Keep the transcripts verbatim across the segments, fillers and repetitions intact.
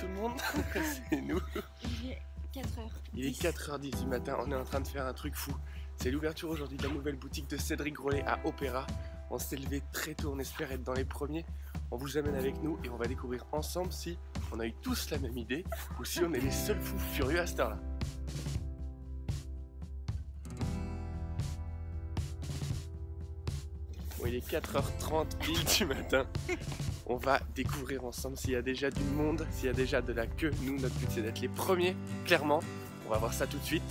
tout le monde, c'est nous. Il est quatre heures dix. Il est quatre heures dix du matin, on est en train de faire un truc fou. C'est l'ouverture aujourd'hui de la nouvelle boutique de Cédric Grolet à Opéra. On s'est levé très tôt, on espère être dans les premiers. On vous amène avec nous et on va découvrir ensemble si on a eu tous la même idée ou si on est les seuls fous furieux à cette heure-là. Bon, il est quatre heures trente pile du matin. On va découvrir ensemble s'il y a déjà du monde, s'il y a déjà de la queue. Nous, notre but c'est d'être les premiers, clairement. On va voir ça tout de suite.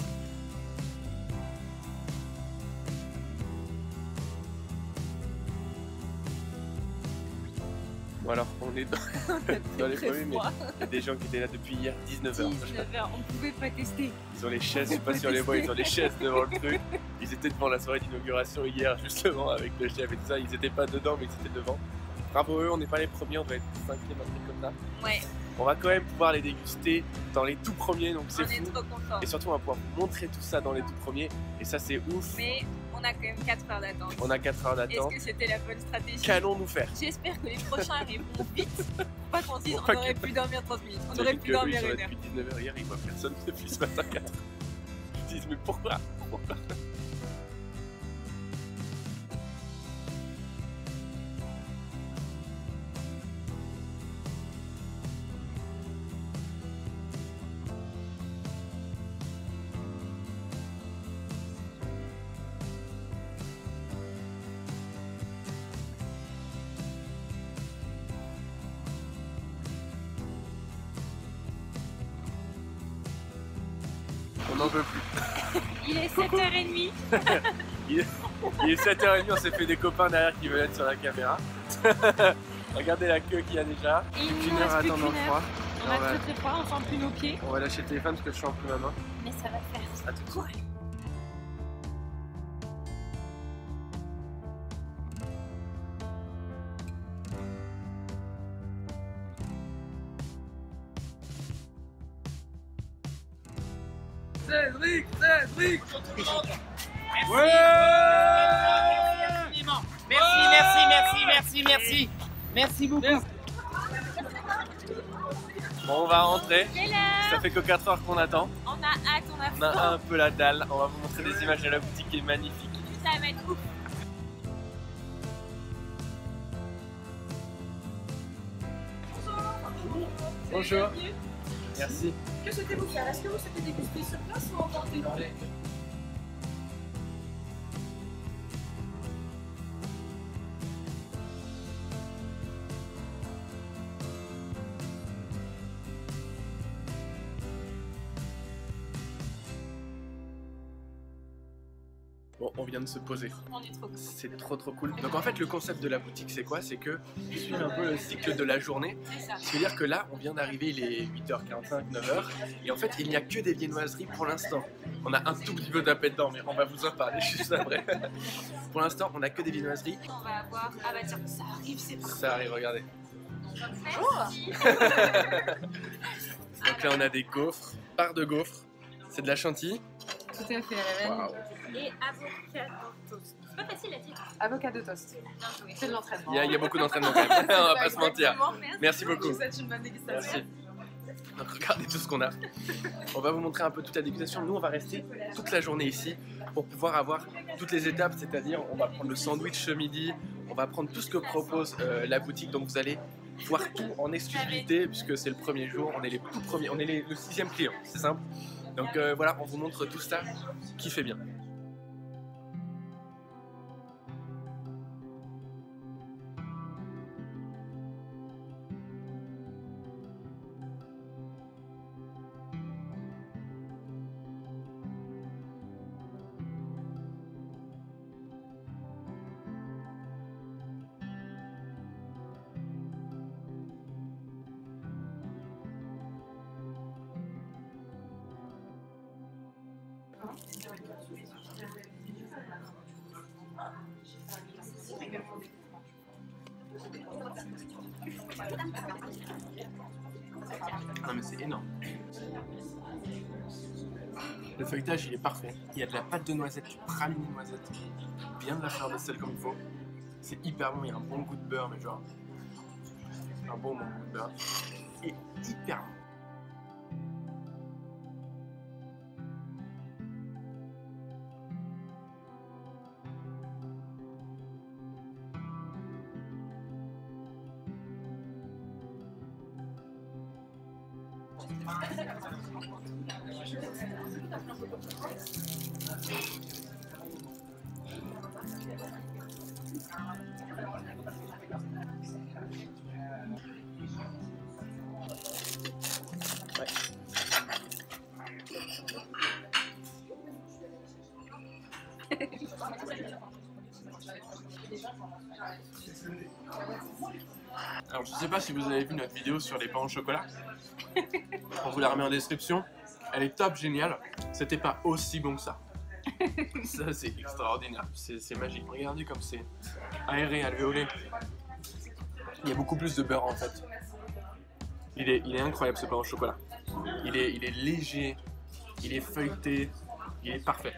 Bon alors, on est dans, dans les premiers, mais il y a des gens qui étaient là depuis hier, dix-neuf heures. dix-neuf heures, on pouvait pas tester. Ils ont les chaises, je sais pas si on les voit, ils ont les chaises devant le truc. Ils étaient devant la soirée d'inauguration hier, justement, avec le chef et tout ça. Ils étaient pas dedans, mais ils étaient devant. Bravo eux, on n'est pas les premiers, on doit être cinquième, un truc comme ça. Ouais. On va quand même pouvoir les déguster dans les tout premiers, donc c'est fou. On est trop contents. Et surtout, on va pouvoir vous montrer tout ça dans les tout premiers. Et ça, c'est ouf. Mais on a quand même quatre heures d'attente. On a quatre heures d'attente. Est-ce que c'était la bonne stratégie? Qu'allons-nous faire? J'espère que les prochains arriveront vite. Pour pas qu'on se dise Pour on pas aurait que- pu dormir trente minutes. On T'as aurait vu pu que eux, dormir ils sont là une heure. depuis dix-neuf heures hier, ils voient personne depuis ce matin quatre heures. Ils se disent, mais pourquoi? Pourquoi? On n'en veut plus. Il est sept heures trente. Il est, il est sept heures trente, on s'est fait des copains derrière qui veulent être sur la caméra. Regardez la queue qu'il y a déjà. Et il Plus nous qu'une heure à reste plus attendre dans le qu'une froid. heure. On Alors, a on, va, très très froid, on sent plus nos pieds. on va lâcher le téléphone parce que je sens plus ma main. Mais ça va le faire. À tout de suite. Ouais. Cédric, Cédric. Ouais. Merci, merci, merci, merci, merci. Merci beaucoup. Bon, on va rentrer. C'est l'heure. Ça fait que quatre heures qu'on attend. On a hâte, on a On a froid. un peu la dalle. On va vous montrer des images de la boutique qui est magnifique. Ça va être ouf. Bonjour. Merci. Que souhaitez-vous faire? Est-ce que vous souhaitez déguster sur place ou emporter? Bon, on vient de se poser. On est trop contents. C'est trop trop cool. Donc en fait le concept de la boutique c'est quoi? C'est que ils suivent un peu le cycle de la journée. C'est ça. C'est-à-dire que là on vient d'arriver, il est huit heures quarante-cinq, neuf heures et en fait il n'y a que des viennoiseries pour l'instant. On a un tout petit peu d'appel dedans mais on va vous en parler juste après. Pour l'instant on a que des viennoiseries. On va avoir. Ah bah tiens, ça arrive, c'est parti. Ça arrive, regardez. Bonjour. Donc là on a des gaufres, part de gaufres. C'est de la chantilly. Tout à fait, la Waouh. Et avocado toast. C'est pas facile à dire. Avocado toast. Bien joué. C'est de l'entraînement. Il y, a, il y a beaucoup d'entraînement quand même, on va pas se mentir. Exactement. Merci Je beaucoup. vous souhaite une bonne dégustation. Merci. Donc regardez tout ce qu'on a. On va vous montrer un peu toute la dégustation. Nous on va rester toute la journée ici pour pouvoir avoir toutes les étapes, c'est-à-dire on va prendre le sandwich ce midi, on va prendre tout ce que propose euh, la boutique, donc vous allez voir tout en exclusivité puisque c'est le premier jour, on est les tout premiers, on est les- le sixième client, c'est simple. Donc euh, voilà, on vous montre tout ça qui fait bien. Non mais c'est énorme. Le feuilletage il est parfait. Il y a de la pâte de noisette, du praliné noisette, bien de la fleur de sel comme il faut. C'est hyper bon, il y a un bon goût de beurre, mais genre un bon bon goût de beurre. Et hyper bon. Alors je sais pas si vous avez vu notre vidéo sur les pains au chocolat. On vous la remet en description. Elle est top géniale. C'était pas aussi bon que ça. Ça c'est extraordinaire. C'est magique. Regardez comme c'est aéré, alvéolé. Il y a beaucoup plus de beurre en fait. Il est, il est incroyable ce pain au chocolat. Il est, il est léger, il est feuilleté, il est parfait.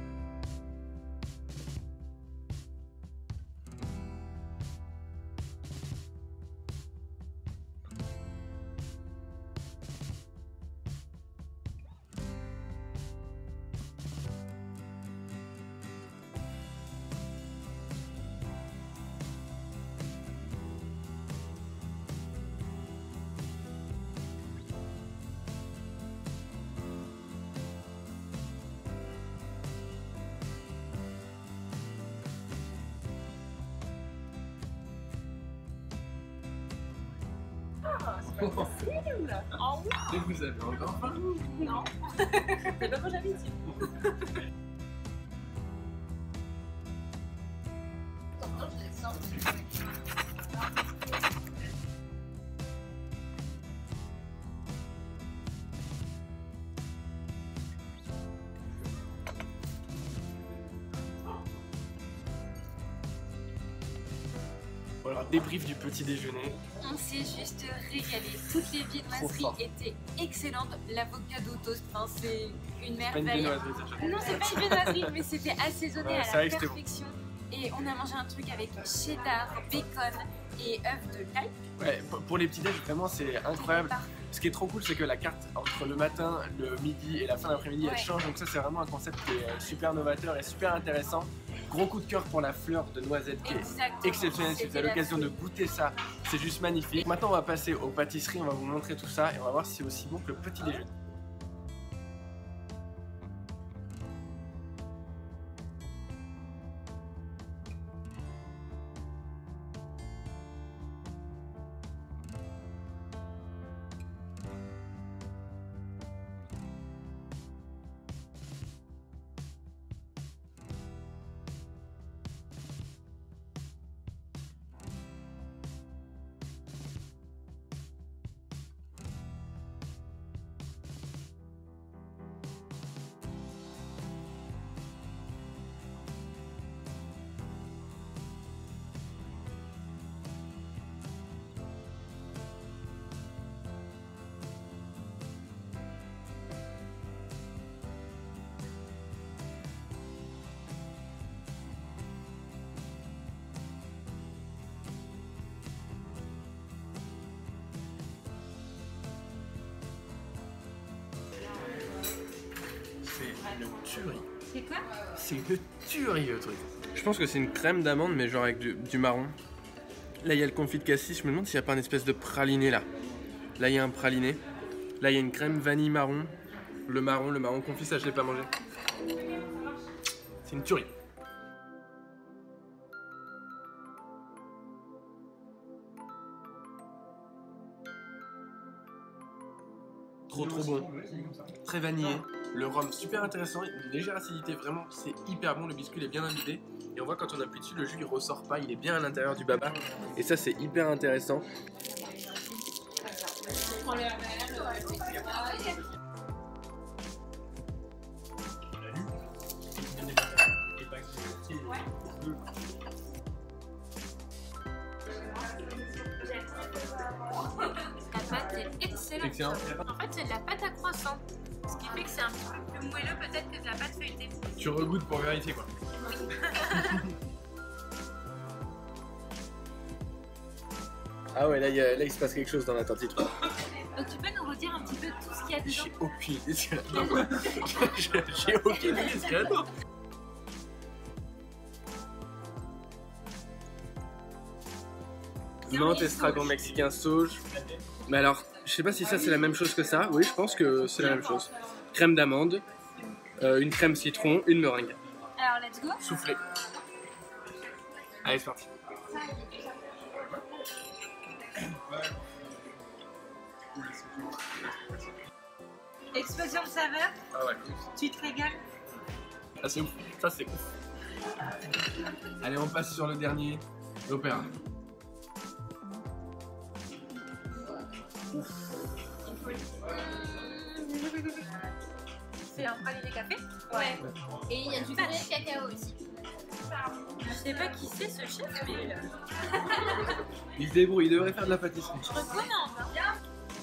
C'est pas possible. Oh Et vous avez encore faim? non. C'est pas mangé à midi. Voilà, débrief du petit déjeuner. On s'est juste régalé. Toutes les viennoiseries fort. étaient excellentes. L'avocado toast, enfin, c'est une Pas une merveille. viennoiserie, cette chose. Non, c'est pas une viennoiserie, mais c'était assaisonné Ouais, à c'est la vrai que c'était bon. perfection. Et on a mangé un truc avec cheddar, bacon et œufs de l'ail. Ouais, pour- pour les petits déj, vraiment c'est incroyable. Ce qui est trop cool, c'est que la carte entre le matin, le midi et la fin d'après-midi, elle Ouais. change. Donc ça, c'est vraiment un concept qui est euh, super novateur et super intéressant. Gros coup de cœur pour la fleur de noisette qui est Exactement. exceptionnelle. Si vous C'était avez la l'occasion de folie. goûter ça, c'est juste magnifique. Maintenant, on va passer aux pâtisseries. On va vous montrer tout ça et on va voir si c'est aussi bon que le petit déjeuner. C'est une tuerie. C'est quoi? C'est une tuerie le truc. Je pense que c'est une crème d'amande mais genre avec du, du marron. Là il y a le confit de cassis, je me demande s'il n'y a pas une espèce de praliné là. Là il y a un praliné. Là il y a une crème vanille marron. Le marron, le marron confit, ça je l'ai pas mangé. C'est une tuerie. Trop trop bon. Très vanillé. Le rhum super intéressant, une légère acidité, vraiment c'est hyper bon, le biscuit il est bien imbibé. Et on voit quand on appuie dessus, le jus il ressort pas, il est bien à l'intérieur du baba. Et ça c'est hyper intéressant. La pâte est excellente. Excellent. En fait, c'est de la pâte à croissant. Ce qui fait que c'est un petit peu plus moelleux peut-être que de la pâte feuilletée. Tu regoutes pour vérifier quoi. Ah ouais, là il, y a- là il se passe quelque chose dans la tortille. Donc tu peux nous redire un petit peu tout ce qu'il y a dedans? J'ai aucune idée ce qu'il y a dedans, quoi. J'ai j'ai aucune idée ce qu'il y a dedans. Menthe, estragon mexicain, sauge. Mais alors, Je sais pas si ça c'est la même chose que ça. Oui, je pense que c'est la même chose. Crème d'amande, euh, une crème citron, une meringue. Alors, let's go. Soufflé. Allez, c'est parti. Explosion de saveur, Ah ouais. tu te régales. Ça c'est ouf. Ça c'est ouf. Allez, on passe sur le dernier, l'opéra. C'est un praliné café. Ouais. Et il y a du vrai cacao aussi. Je sais pas qui c'est ce chef, mais Il se débrouille, il devrait faire de la pâtisserie. je recommande. Hein.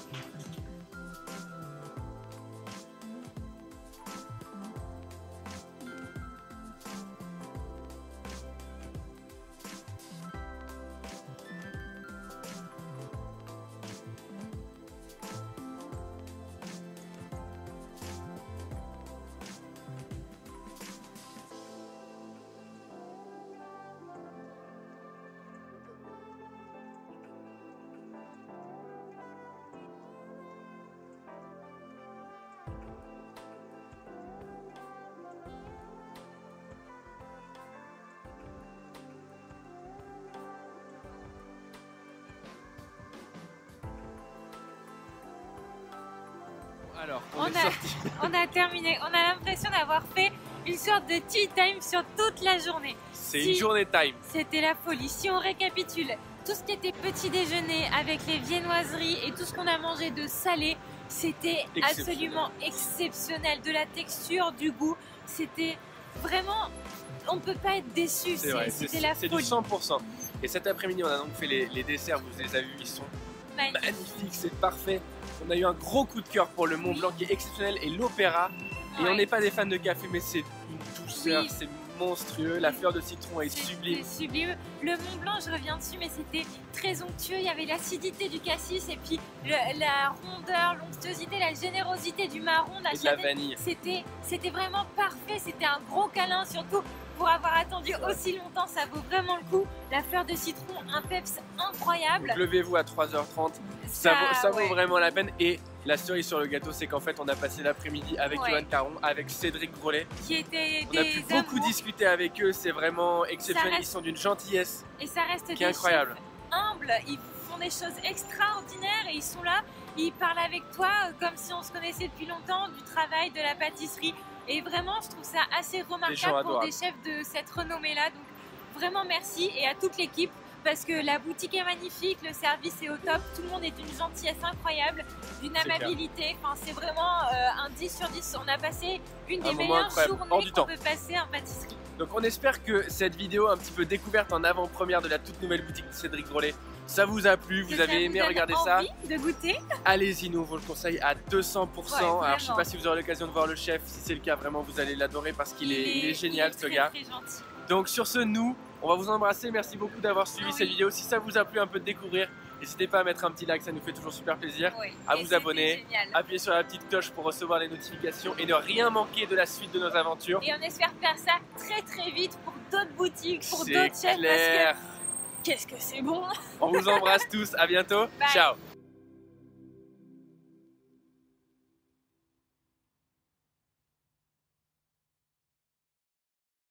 Alors, on, On est a- sorti. On a terminé. On a l'impression d'avoir fait une sorte de tea time sur toute la journée. C'est Si- une journée time. C'était la folie. Si on récapitule, tout ce qui était petit déjeuner avec les viennoiseries et tout ce qu'on a mangé de salé, c'était Exceptionnel. absolument exceptionnel. De la texture, du goût, c'était vraiment... On ne peut pas être déçu. C'est vrai, C'était c'est la c'est du folie. cent pour cent. Et cet après-midi, on a donc fait les, les desserts, vous les avez vus, ils sont Magnifique. magnifiques, c'est parfait. On a eu un gros coup de cœur pour le Mont Blanc qui est exceptionnel et l'opéra. Et Ouais. on n'est pas des fans de café, mais c'est une douceur, Oui. c'est monstrueux. La fleur de citron est C'était sublime. sublime. Le Mont Blanc, je reviens dessus, mais c'était très onctueux. Il y avait l'acidité du cassis et puis le- la rondeur, l'onctuosité, la générosité du marron, de la Et de la châtaigne. vanille. C'était, c'était vraiment parfait. C'était un gros câlin, surtout pour avoir attendu aussi longtemps. Ça vaut vraiment le coup. La fleur de citron, un peps incroyable. Donc levez-vous à trois heures trente. Ça, vaut, ça vaut ouais. vraiment la peine. Et la cerise sur le gâteau, c'est qu'en fait, on a passé l'après-midi avec Ouais. Johan Caron, avec Cédric Grolet. Qui était On a des pu beaucoup amours. discuter avec eux. C'est vraiment exceptionnel. reste- Ils sont d'une gentillesse Et ça reste qui des est incroyable. chefs humbles. Ils font des choses extraordinaires et ils sont là. Ils parlent avec toi euh, comme si on se connaissait depuis longtemps, du travail, de la pâtisserie. Et vraiment, je trouve ça assez gens remarquable pour adorables. des chefs de cette renommée-là. Donc vraiment merci et à toute l'équipe parce que la boutique est magnifique, le service est au top, tout le monde est d'une gentillesse incroyable, d'une C'est clair. amabilité. Enfin, c'est vraiment euh, un dix sur dix. On a passé une Un des moment meilleures incroyable, hors journées du qu'on temps. peut passer en pâtisserie. Donc on espère que cette vidéo un petit peu découverte en avant-première de la toute nouvelle boutique de Cédric Grolet, ça vous a plu, vous Que ça avez aimé donne regarder ça. envie de goûter. Allez-y, nous on vous le conseille à deux cents pour cent. Ouais, Alors je sais vraiment. pas si vous aurez l'occasion de voir le chef, si c'est le cas vraiment vous allez l'adorer parce qu'il est, il est génial il est ce très, gars. très gentil. Donc sur ce, nous, on va vous embrasser. Merci beaucoup d'avoir suivi Oui. cette vidéo. Si ça vous a plu un peu de découvrir, n'hésitez pas à mettre un petit like, ça nous fait toujours super plaisir. Oui. À Et vous c'était abonner. génial. Appuyez sur la petite cloche pour recevoir les notifications et ne rien manquer de la suite de nos aventures. Et on espère faire ça très très vite pour d'autres boutiques, pour C'est d'autres chefs clair. parce que qu'est-ce que c'est bon. On vous embrasse tous, à bientôt. Bye. Ciao.